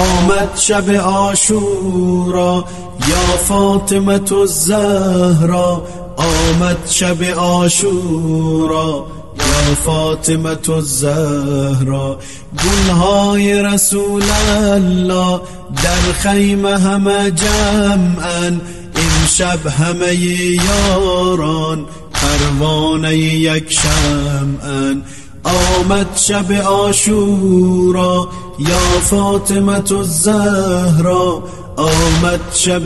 آمد شب عاشورا یا فاطمة الزهرا، آمد شب عاشورا یا فاطمة الزهرا. گلهای رسول الله در خیمه همه جمعن، این شب همه یاران پروانه یک شمعن. آمد شب عاشورا یا فاطمة الزهرا، آمد شب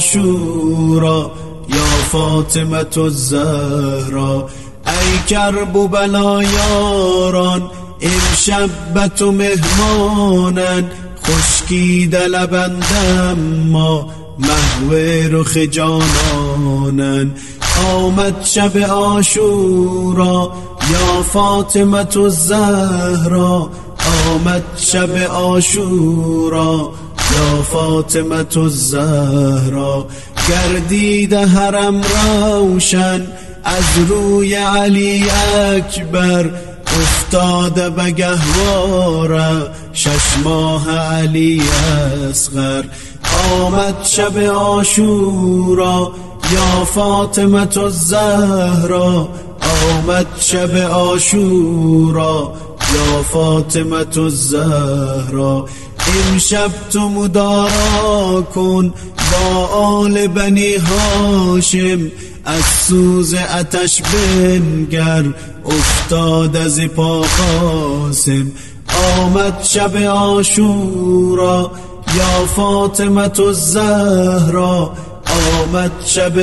عاشورا یا فاطمة الزهرا. ای کرب و بلا یاران امشب به تو مهمانن، خشکیده لبند اما محو رخ جانانن. آمد شب عاشورا یا فاطمة الزهرا، آمد شب عاشورا یا فاطمة الزهرا. گردید حرم روشن از روی علی اکبر، افتاده به گهواره 6 ماه علی اصغر. آمد شب عاشورا یا فاطمة الزهرا، آمد شب عاشورا یا فاطمة الزهرا. امشب تو مدارا کن با آل بنی هاشم، از سوز آتش بنگر افتاد از پا قاسم. آمد شب عاشورا یا فاطمة الزهرا، آمد شب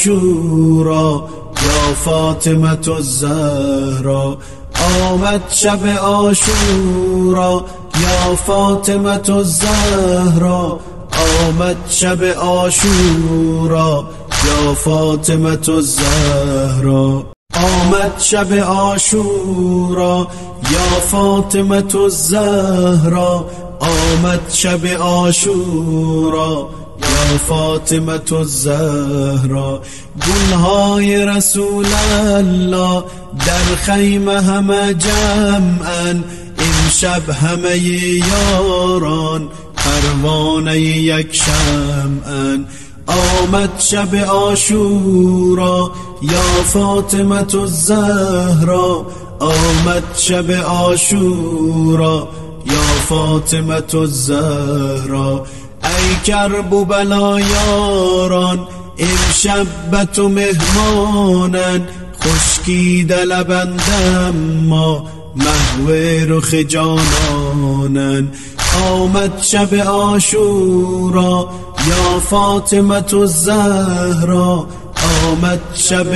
عاشورا یا فاطمة الزهرا. آمد شب عاشورا یا فاطمة الزهرا، آمد شب عاشورا یا فاطمة الزهرا. آمد شب عاشورا یا فاطمة الزهرا، آمد شب عاشورا یا فاطمة الزهرا. گلهای رسول الله در خیمه همه جمعن، این شب همه یاران پروانه یک شمعن. آمد شب عاشورا یا فاطمة الزهرا، آمد شب عاشورا یا فاطمة الزهرا. ای کرب و بلا یاران امشب به تو مهمانن، خشکیده لبند اما محو رخ جانانن. آمد شب عاشورا یا فاطمة الزهرا، آمد شب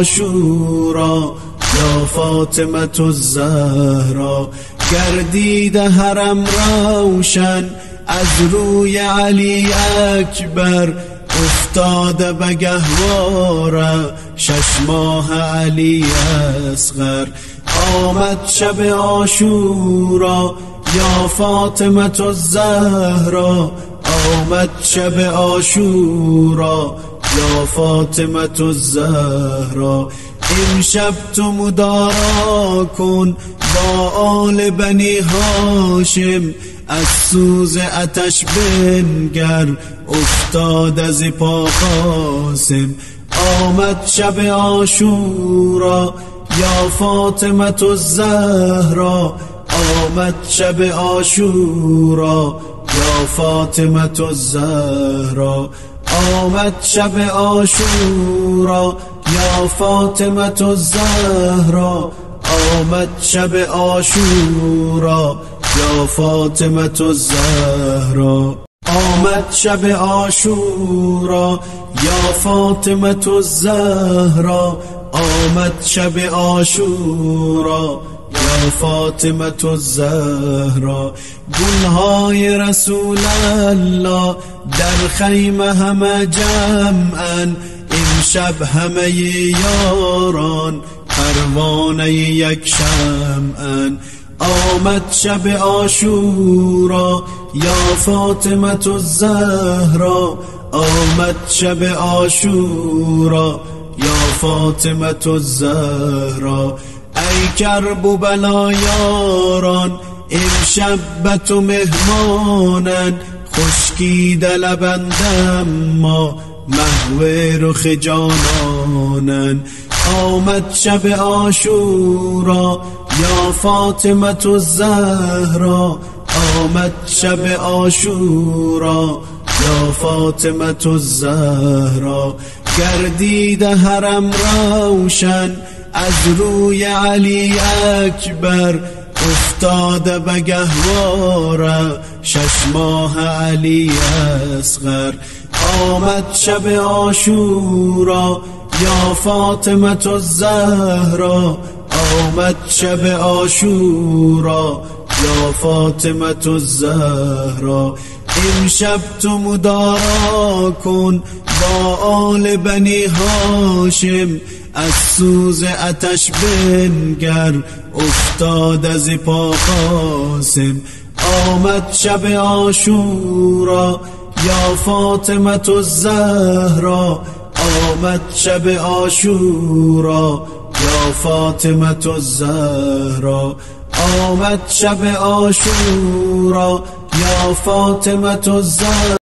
عاشورا یا فاطمة الزهرا. گردید حرم روشن از روی علی اکبر، افتاده به گهواره 6 ماه علی اصغر. آمد شب عاشورا یا فاطمة الزهرا، آمد شب عاشورا یا فاطمة الزهرا. امشب تو مدارا کن با آل بنی هاشم، از سوز آتش بنگر افتاد از پا قاسم. آمد شب عاشورا یا فاطمة الزهرا، آمد شب عاشورا یا فاطمة الزهرا. آمد شب عاشورا یا فاطمة الزهرا، آمد شب عاشورا یا فاطمة الزهرا. آمد شب عاشورا یا فاطمة الزهرا، آمد شب عاشورا یا فاطمة الزهرا. گلهای رسول الله در خیمه همه جمعن، این شب همه یاران پروانه یک شمعن. آمد شب عاشورا یا فاطمة الزهرا، آمد شب عاشورا یا فاطمة الزهرا. ای کرب و بلا یاران امشب به تو مهمانن خشکیده لبند اما محو رخ جانانن. آمد شب عاشورا یا فاطمة الزهرا، آمد شب عاشورا یا فاطمة الزهرا. گردید حرم روشن از روی علی اکبر، افتاده به گهواره 6 ماه علی اصغر. آمد شب عاشورا یا فاطمة الزهرا، آمد شب عاشورا یا فاطمة الزهرا. امشب تو مدارا کن با آل بنی هاشم، از سوز آتش بنگر افتاد از پا قاسم. آمد شب عاشورا یا فاطمة الزهرا، آمد شب عاشورا یا فاطمة الزهرا. آمد شب عاشورا یا فاطمة الزهرا.